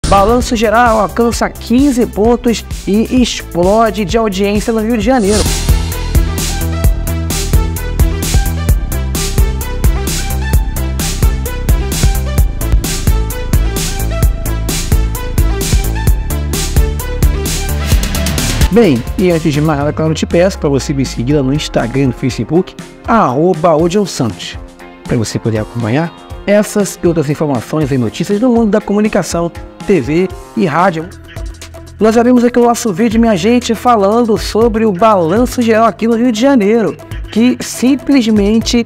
Balanço Geral alcança 15 pontos e explode de audiência no Rio de Janeiro. Bem, e antes de mais nada, claro, eu te peço para você me seguir lá no Instagram e no Facebook, @OdilSantos, para você poder acompanhar essas e outras informações e notícias do mundo da comunicação, TV e rádio. Nós abrimos aqui o nosso vídeo, minha gente, falando sobre o Balanço Geral aqui no Rio de Janeiro, que simplesmente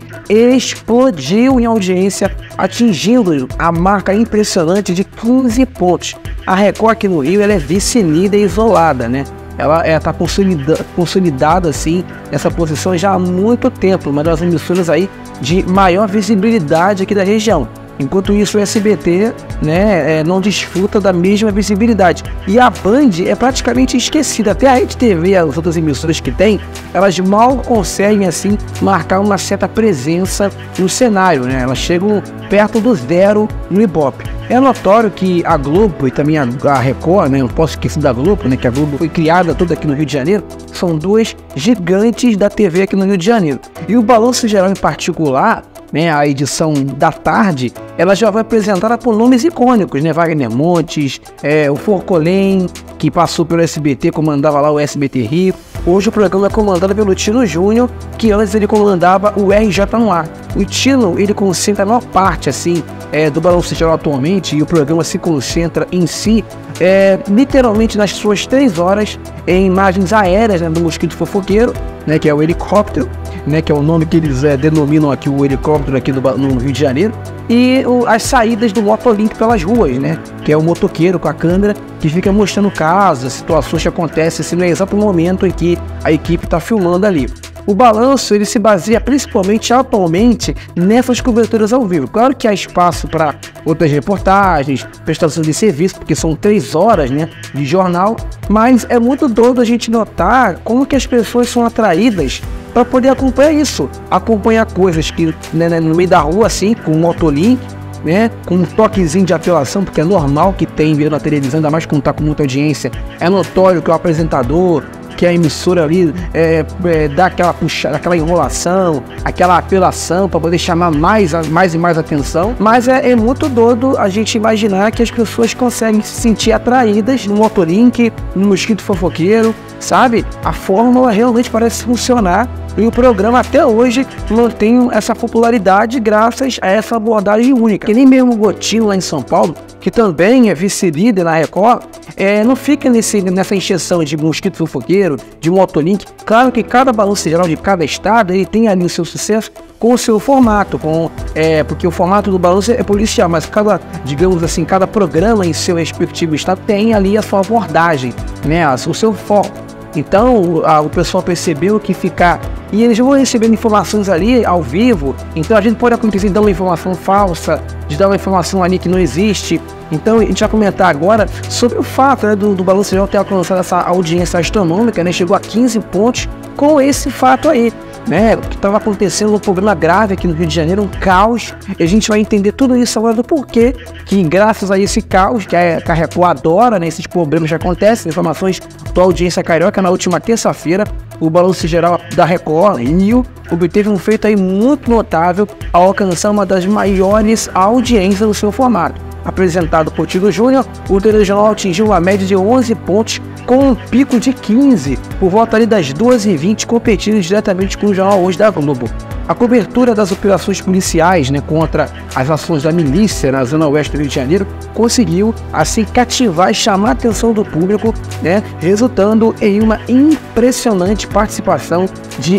explodiu em audiência, atingindo a marca impressionante de 15 pontos. A Record aqui no Rio, ela é vice-líder isolada, né? Ela está consolidada assim, nessa posição já há muito tempo, uma das emissoras aí de maior visibilidade aqui da região. Enquanto isso, o SBT, né, não desfruta da mesma visibilidade. E a Band é praticamente esquecida. Até a Rede TV e as outras emissoras que tem, elas mal conseguem assim marcar uma certa presença no cenário, né? Elas chegam perto do zero no Ibope. É notório que a Globo e também a Record, né, não posso esquecer da Globo, né, que a Globo foi criada toda aqui no Rio de Janeiro, são duas gigantes da TV aqui no Rio de Janeiro. E o Balanço Geral em particular, né, a edição da tarde, ela já vai apresentada por nomes icônicos, né? Wagner Montes, o Forcolém, que passou pelo SBT, comandava lá o SBT Rio. Hoje o programa é comandado pelo Tino Júnior, que antes ele comandava o RJ no Ar. O Tino, ele concentra a maior parte, assim, do Balanço Geral atualmente, e o programa se concentra em si, literalmente nas suas 3 horas, em imagens aéreas, né, do mosquito fofoqueiro, né, que é o helicóptero, né, que é o nome que eles denominam aqui o helicóptero aqui no Rio de Janeiro, e as saídas do Motolink pelas ruas, né, que é o motoqueiro com a câmera que fica mostrando casos, situações que acontecem assim, no exato momento em que a equipe está filmando ali. O balanço ele se baseia principalmente atualmente nessas coberturas ao vivo. Claro que há espaço para outras reportagens, prestação de serviço, porque são 3 horas, né, de jornal, mas é muito doido a gente notar como que as pessoas são atraídas para poder acompanhar isso, acompanhar coisas que, né, no meio da rua assim, com um Motolink, né, com um toquezinho de apelação, porque é normal que tem vendo na televisão, ainda mais quando tá com muita audiência. É notório que o apresentador, que a emissora ali dá aquela puxada, aquela enrolação, aquela apelação para poder chamar mais e mais atenção. Mas é muito doido a gente imaginar que as pessoas conseguem se sentir atraídas no Motolink, no mosquito fofoqueiro, sabe? A fórmula realmente parece funcionar. E o programa até hoje mantém essa popularidade graças a essa abordagem única. Que nem mesmo o Gotino lá em São Paulo, que também é vice-líder na Record, não fica nessa encheção de mosquito fofoqueiro, de Motolink. Claro que cada balanço geral de cada estado ele tem ali o seu sucesso com o seu formato, porque o formato do balanço é policial, mas digamos assim, cada programa em seu respectivo estado tem ali a sua abordagem, né, o seu foco. Então o pessoal percebeu que e eles vão recebendo informações ali ao vivo, então a gente pode acontecer de dar uma informação falsa, de dar uma informação ali que não existe. Então a gente vai comentar agora sobre o fato, né, do Balanço Geral ter alcançado essa audiência astronômica, né, chegou a 15 pontos com esse fato aí, né, que estava acontecendo um problema grave aqui no Rio de Janeiro, um caos, e a gente vai entender tudo isso agora do porquê que graças a esse caos, que a Record adora, né, esses problemas que acontecem, informações da audiência carioca, na última terça-feira, o Balanço Geral da Record Rio obteve um feito aí muito notável ao alcançar uma das maiores audiências do seu formato. Apresentado por Tino Júnior, o telejornal atingiu uma média de 11 pontos com um pico de 15 por volta ali das 12h20, competindo diretamente com o Jornal Hoje da Globo. A cobertura das operações policiais, né, contra as ações da milícia na zona oeste do Rio de Janeiro conseguiu assim cativar e chamar a atenção do público, né, resultando em uma impressionante participação de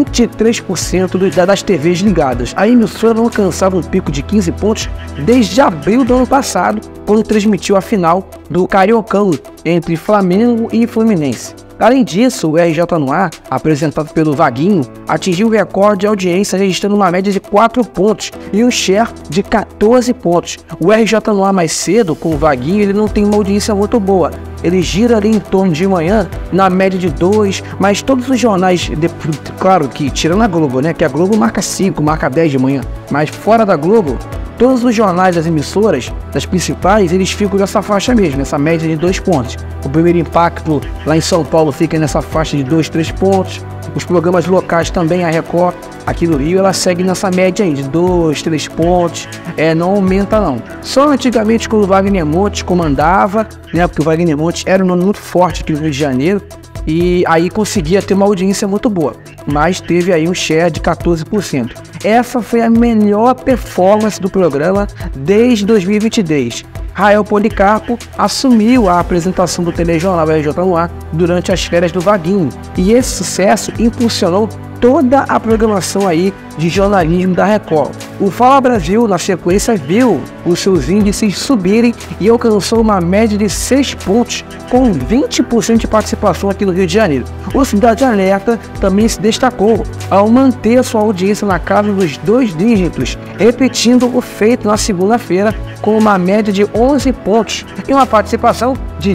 23% das TVs ligadas. A emissora não alcançava um pico de 15 pontos desde abril do ano passado, quando transmitiu a final do Cariocão entre Flamengo e Fluminense. Além disso, o RJ no Ar, apresentado pelo Vaguinho, atingiu o recorde de audiência, registrando uma média de 4 pontos e um share de 14 pontos. O RJ no Ar mais cedo, com o Vaguinho, ele não tem uma audiência muito boa. Ele gira ali em torno de manhã, na média de 2, mas todos os jornais, claro que tirando a Globo, né, que a Globo marca 5, marca 10 de manhã, mas fora da Globo, Todos os jornais das emissoras, das principais, eles ficam nessa faixa mesmo, nessa média de 2 pontos. O Primeiro Impacto lá em São Paulo fica nessa faixa de 2, 3 pontos. Os programas locais também, a Record aqui no Rio, ela segue nessa média aí de 2, 3 pontos. Não aumenta não. Só antigamente quando o Wagner Montes comandava, né, porque o Wagner Montes era um nome muito forte aqui no Rio de Janeiro, e aí conseguia ter uma audiência muito boa, mas teve aí um share de 14%. Essa foi a melhor performance do programa desde 2022. Rael Policarpo assumiu a apresentação do telejornal RJ no Ar durante as férias do Vaguinho, e esse sucesso impulsionou toda a programação aí de jornalismo da Record. O Fala Brasil, na sequência, viu os seus índices subirem e alcançou uma média de 6 pontos, com 20% de participação aqui no Rio de Janeiro. O Cidade Alerta também se destacou ao manter sua audiência na casa dos 2 dígitos, repetindo o feito na segunda-feira com uma média de 11 pontos e uma participação de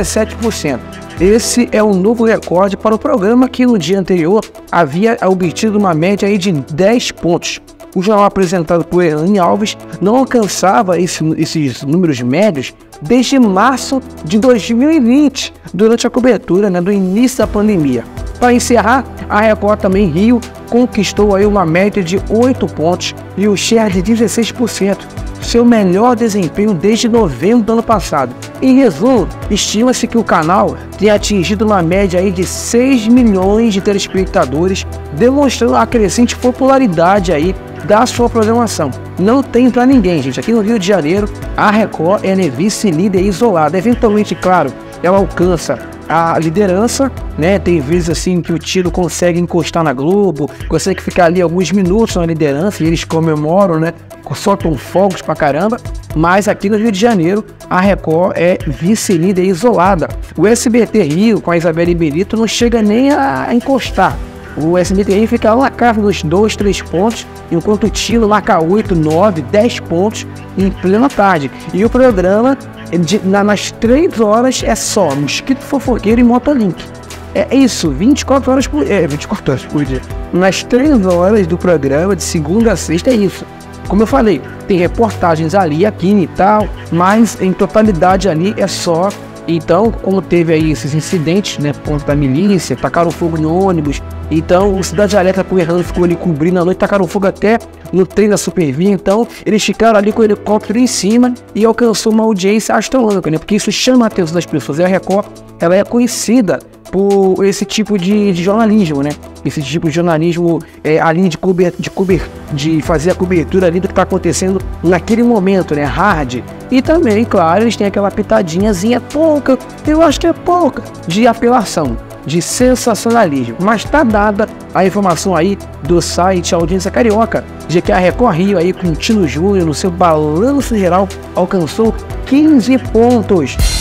17%. Esse é um novo recorde para o programa, que no dia anterior havia obtido uma média aí de 10 pontos. O jornal apresentado por Elaine Alves não alcançava esses números médios desde março de 2020, durante a cobertura, né, do início da pandemia. Para encerrar, a Record também Rio conquistou aí uma média de 8 pontos e o share de 16%. Seu melhor desempenho desde novembro do ano passado. Em resumo, estima-se que o canal tenha atingido uma média aí de 6 milhões de telespectadores, demonstrando a crescente popularidade aí da sua programação. Não tem pra ninguém, gente. Aqui no Rio de Janeiro, a Record é vice-líder isolada. Eventualmente, claro, ela alcança a liderança, né? Tem vezes assim que o tiro consegue encostar na Globo, consegue ficar ali alguns minutos na liderança e eles comemoram, né? Soltam fogos pra caramba. Mas aqui no Rio de Janeiro, a Record é vice-líder isolada. O SBT Rio, com a Isabelle Benito, não chega nem a encostar. O SBT Rio fica lá na casa dos 2, 3 pontos, enquanto o Tilo marca 8, 9, 10 pontos em plena tarde. E o programa, nas 3 horas, é só Mosquito Fofoqueiro e Motolink. É isso, 24 horas por dia. Nas 3 horas do programa, de segunda a sexta, é isso. Como eu falei, tem reportagens ali, aqui e tal, mas em totalidade ali é só. Então, como teve aí esses incidentes, né, ponto da milícia, tacaram fogo no ônibus, então o Cidade Alerta com o Errando ficou ali cobrindo a noite, tacaram fogo até no trem da Supervia, então eles ficaram ali com o helicóptero em cima e alcançou uma audiência astronômica, né, porque isso chama a atenção das pessoas. E a Record, ela é conhecida por esse tipo de jornalismo, né? Esse tipo de jornalismo, a linha de fazer a cobertura ali do que está acontecendo naquele momento, né? Hard. E também, claro, eles têm aquela pitadinhazinha pouca, eu acho que é pouca, de apelação, de sensacionalismo. Mas tá dada a informação aí do site Audiência Carioca, de que a Record Rio aí com o Tino Júnior no seu balanço geral alcançou 15 pontos.